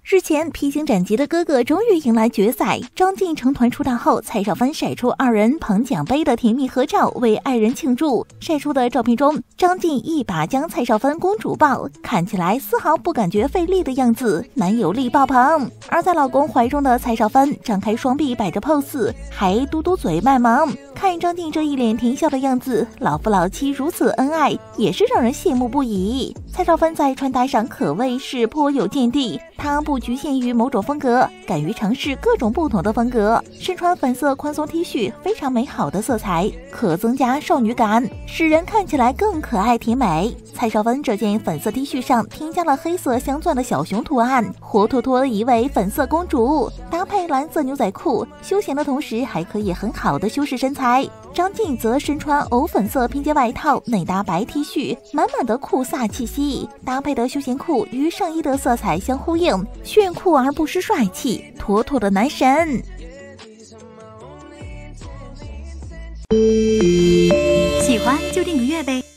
日前，披荆斩棘的哥哥终于迎来决赛。张晋成团出道后，蔡少芬晒出二人捧奖杯的甜蜜合照，为爱人庆祝。晒出的照片中，张晋一把将蔡少芬公主抱，看起来丝毫不感觉费力的样子，男友力爆棚。而在老公怀中的蔡少芬张开双臂摆着 pose， 还嘟嘟嘴卖萌。看张晋这一脸甜笑的样子，老夫老妻如此恩爱，也是让人羡慕不已。蔡少芬在穿搭上可谓是颇有见地，她不局限于某种风格，敢于尝试各种不同的风格。身穿粉色宽松 T 恤，非常美好的色彩，可增加少女感，使人看起来更可爱甜美。蔡少芬这件粉色 T 恤上添加了黑色镶钻的小熊图案，活脱脱一位粉色公主。搭配蓝色牛仔裤，休闲的同时还可以很好的修饰身材。张晋则身穿藕粉色拼接外套，内搭白 T 恤，满满的酷飒气息。搭配的休闲裤与上衣的色彩相呼应，炫酷而不失帅气，妥妥的男神。 喜欢就订个阅呗。